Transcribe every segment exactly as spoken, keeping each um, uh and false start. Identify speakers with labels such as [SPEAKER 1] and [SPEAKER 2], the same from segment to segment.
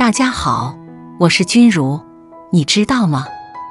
[SPEAKER 1] 大家好，我是君如，你知道吗？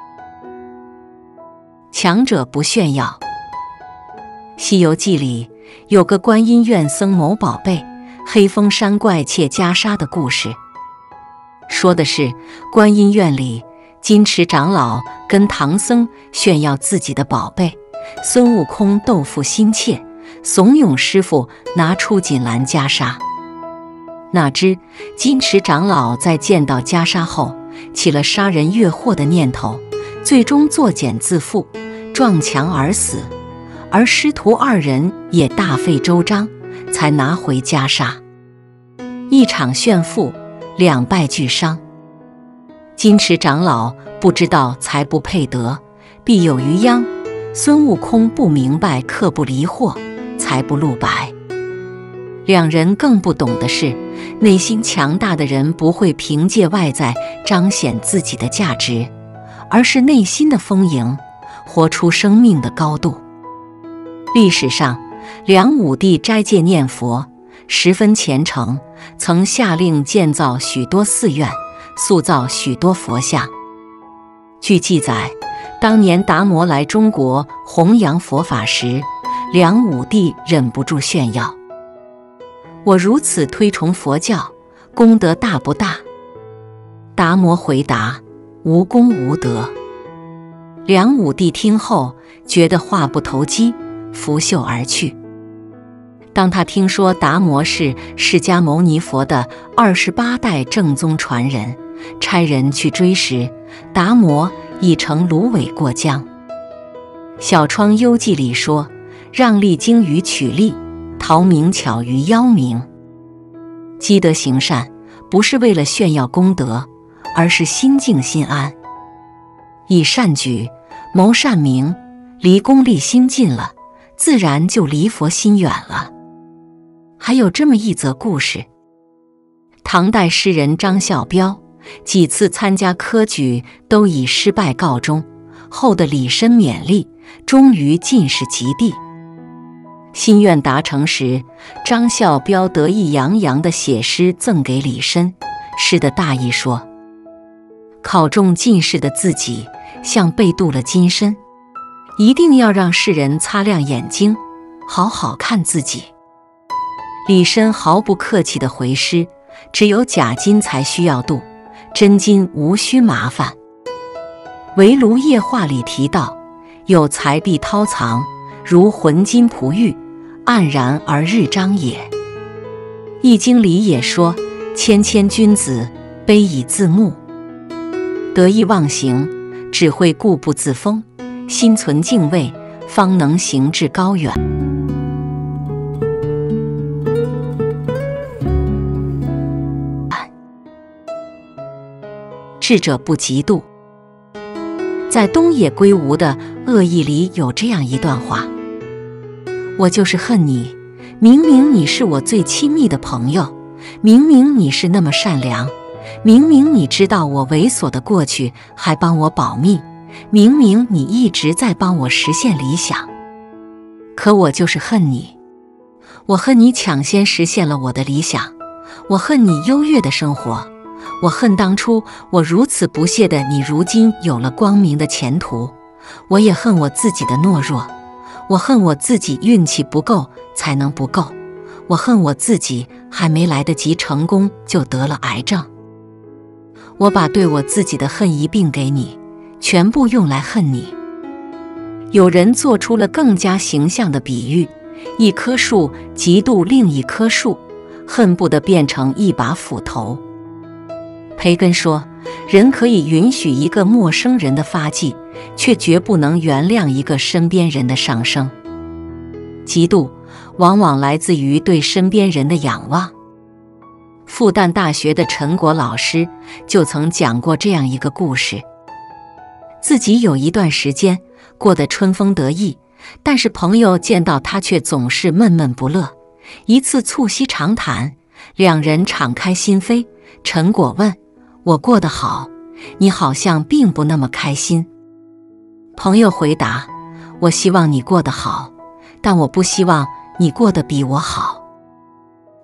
[SPEAKER 1] 强者不炫耀。西游记里有个观音院僧某宝贝黑风山怪窃袈裟的故事，说的是观音院里金池长老跟唐僧炫耀自己的宝贝，孙悟空斗富心切，怂恿师傅拿出锦兰袈裟。哪知金池长老在见到袈裟后，起了杀人越货的念头，最终作茧自缚，撞墙而死。而师徒二人也大费周章，才拿回袈裟。一场炫富，两败俱伤。金池长老不知道财不配得，必有余殃；孙悟空不明白客不离货，财不露白。两人更不懂的是，内心强大的人不会凭借外在彰显自己的价值，而是内心的丰盈，活出生命的高度。历史上，梁武帝斋戒念佛，十分虔诚，曾下令建造许多寺院，塑造许多佛像。据记载，当年达摩来中国弘扬佛法时，梁武帝忍不住炫耀：我如此推崇佛教，功德大不大？达摩回答：无功无德。梁武帝听后觉得话不投机，拂袖而去。当他听说达摩是释迦牟尼佛的二十八代正宗传人，差人去追时，达摩已乘芦苇过江。小窗幽记里说：让利精于取利，逃名巧于邀名。积德行善不是为了炫耀功德，而是心静心安。以善举，谋善名，离功利心近了，自然就离佛心远了。还有这么一则故事：唐代诗人张孝标几次参加科举都以失败告终，后的李绅勉励，终于进士及第。心愿达成时，张孝标得意洋洋地写诗赠给李绅。诗的大意说：考中进士的自己像被镀了金身，一定要让世人擦亮眼睛，好好看自己。李绅毫不客气地回诗：只有假金才需要镀，真金无需麻烦。围炉夜话里提到：有才必韬藏，如浑金璞玉，黯然而日张也。易经里也说：谦谦君子，卑以自牧。得意忘形只会固步自封，心存敬畏，方能行至高远。智者不嫉妒。在东野圭吾的《恶意》里有这样一段话：我就是恨你，明明你是我最亲密的朋友，明明你是那么善良，明明你知道我猥琐的过去还帮我保密，明明你一直在帮我实现理想，可我就是恨你。我恨你抢先实现了我的理想，我恨你优越的生活，我恨当初我如此不屑的你如今有了光明的前途，我也恨我自己的懦弱，我恨我自己运气不够才能不够，我恨我自己还没来得及成功就得了癌症。我把对我自己的恨一并给你，全部用来恨你。有人做出了更加形象的比喻：一棵树嫉妒另一棵树，恨不得变成一把斧头。培根说，人可以允许一个陌生人的发迹，却绝不能原谅一个身边人的上升。嫉妒往往来自于对身边人的仰望。复旦大学的陈果老师就曾讲过这样一个故事：自己有一段时间过得春风得意，但是朋友见到他却总是闷闷不乐。一次促膝长谈，两人敞开心扉。陈果问：我过得好，你好像并不那么开心。朋友回答：我希望你过得好，但我不希望你过得比我好。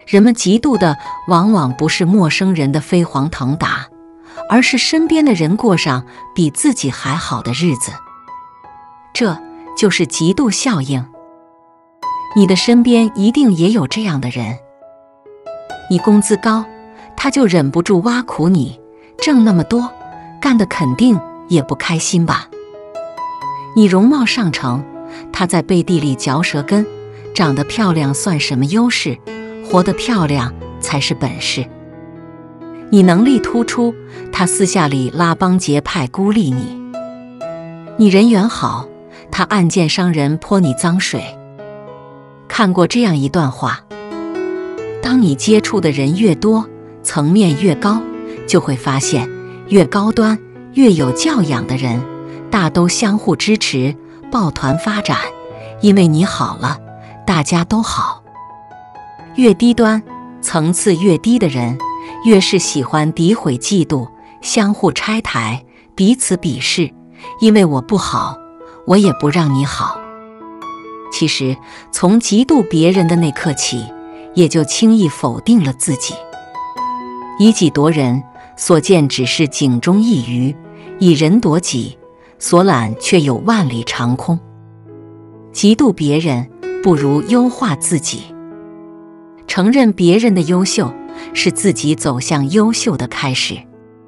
[SPEAKER 1] 人们嫉妒的往往不是陌生人的飞黄腾达，而是身边的人过上比自己还好的日子。这就是嫉妒效应。你的身边一定也有这样的人。你工资高，他就忍不住挖苦你，挣那么多，干得肯定也不开心吧？你容貌上乘，他在背地里嚼舌根，长得漂亮算什么优势？活得漂亮才是本事。你能力突出，他私下里拉帮结派孤立你。你人缘好，他暗箭伤人泼你脏水。看过这样一段话：当你接触的人越多，层面越高，就会发现越高端越有教养的人大都相互支持，抱团发展，因为你好了，大家都好。越低端层次越低的人越是喜欢诋毁嫉妒，相互拆台，彼此鄙视，因为我不好，我也不让你好。其实从嫉妒别人的那刻起，也就轻易否定了自己。以己夺人，所见只是井中一鱼；以人夺己，所览却有万里长空。嫉妒别人，不如优化自己。承认别人的优秀，是自己走向优秀的开始。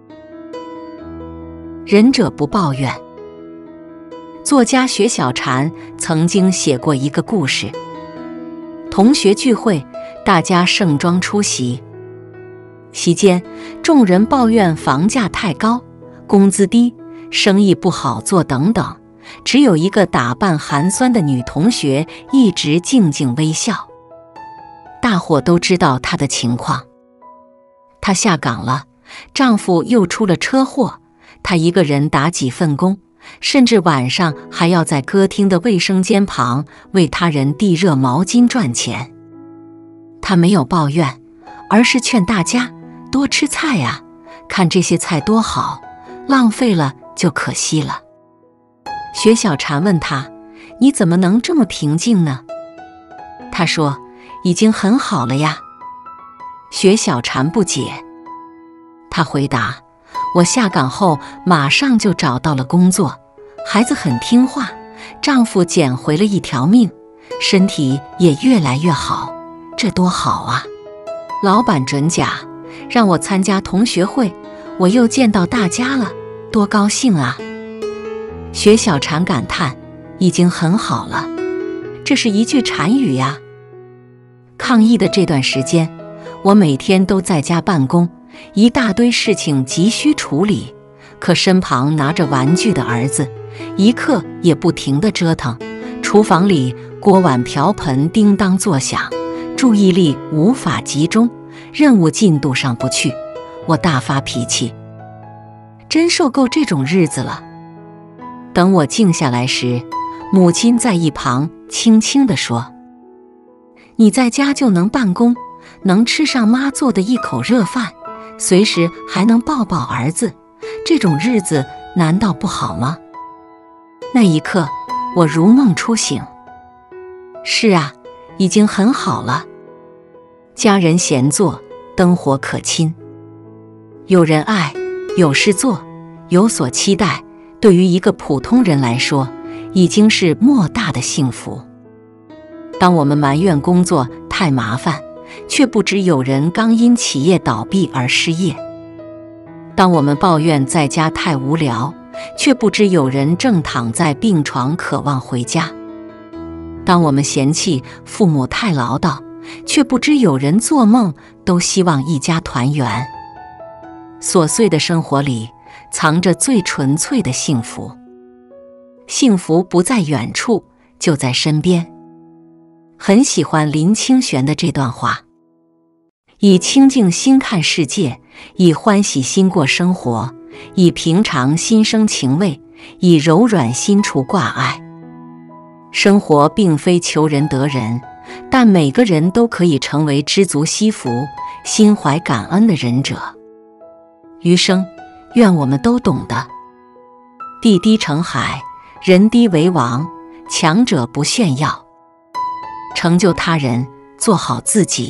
[SPEAKER 1] 仁者不抱怨。作家雪小禅曾经写过一个故事：同学聚会，大家盛装出席。席间，众人抱怨房价太高，工资低，生意不好做等等，只有一个打扮寒酸的女同学一直静静微笑。大伙都知道她的情况，她下岗了，丈夫又出了车祸，她一个人打几份工，甚至晚上还要在歌厅的卫生间旁为他人递热毛巾赚钱。她没有抱怨，而是劝大家多吃菜呀，看这些菜多好，浪费了就可惜了。雪小禅问她：你怎么能这么平静呢？她说：已经很好了呀。雪小禅不解，她回答：我下岗后马上就找到了工作，孩子很听话，丈夫捡回了一条命，身体也越来越好，这多好啊！老板准假，让我参加同学会，我又见到大家了，多高兴啊！雪小禅感叹：已经很好了，这是一句禅语呀。抗疫的这段时间，我每天都在家办公，一大堆事情急需处理，可身旁拿着玩具的儿子，一刻也不停地折腾，厨房里锅碗瓢盆叮当作响，注意力无法集中，任务进度上不去，我大发脾气，真受够这种日子了。等我静下来时，母亲在一旁轻轻地说：你在家就能办公，能吃上妈做的一口热饭，随时还能抱抱儿子，这种日子难道不好吗？那一刻，我如梦初醒。是啊，已经很好了。家人闲坐，灯火可亲，有人爱，有事做，有所期待，对于一个普通人来说，已经是莫大的幸福。当我们埋怨工作太麻烦，却不知有人刚因企业倒闭而失业；当我们抱怨在家太无聊，却不知有人正躺在病床渴望回家；当我们嫌弃父母太唠叨，却不知有人做梦都希望一家团圆。琐碎的生活里，藏着最纯粹的幸福。幸福不在远处，就在身边。很喜欢林清玄的这段话：以清净心看世界，以欢喜心过生活，以平常心生情味，以柔软心除挂碍。生活并非求人得人，但每个人都可以成为知足惜福、心怀感恩的仁者。余生，愿我们都懂得：地低成海，人低为王，强者不炫耀。成就他人，做好自己，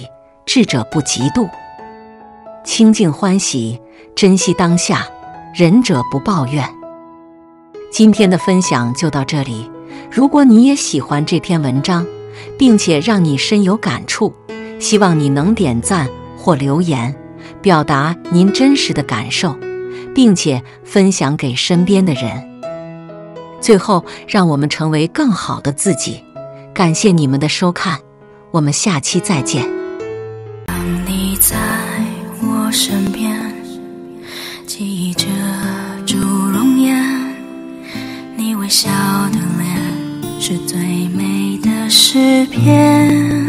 [SPEAKER 1] 智者不嫉妒。清静欢喜，珍惜当下，仁者不抱怨。今天的分享就到这里，如果你也喜欢这篇文章，并且让你深有感触，希望你能点赞或留言，表达您真实的感受，并且分享给身边的人。最后，让我们成为更好的自己。感谢你们的收看，我们下期再见。
[SPEAKER 2] 当你在我身边，记忆着朱容颜，你微笑的脸是最美的诗篇，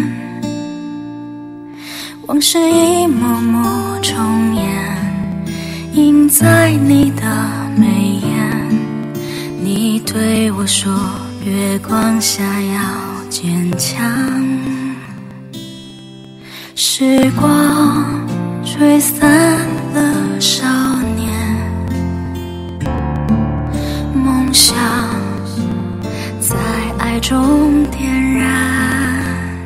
[SPEAKER 2] 往事一幕幕重演，印在你的眉眼。你对我说，月光下要坚强。时光吹散了少年，梦想在爱中点燃。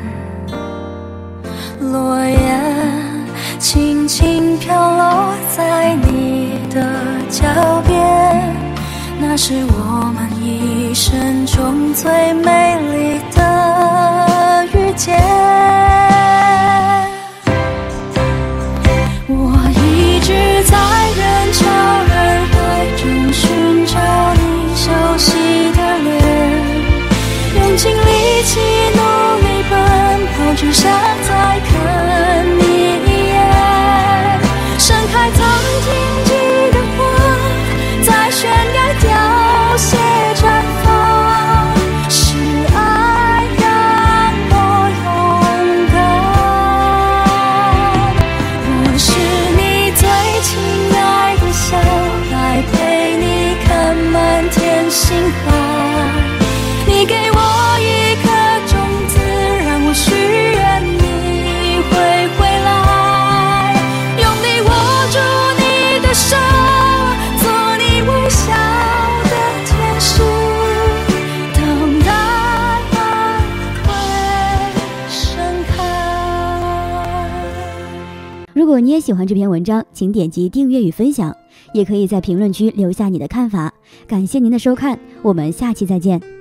[SPEAKER 2] 落叶轻轻飘落在你的脚边，那是我们一生中最美丽的遇见。我一直在人潮人海中寻找你熟悉的脸，用尽力气努力奔跑，只想再看你一眼。盛开曾经记的花，在悬崖凋谢绽放，是爱让我勇敢。我是你最亲爱的小孩，陪你看满天星海。你给我一颗种子，让我许愿你会回来，用力握住你的手，做你微笑的天使，等待爱会盛开。
[SPEAKER 3] 如果你也喜欢这篇文章，请点击订阅与分享，也可以在评论区留下你的看法。感谢您的收看，我们下期再见。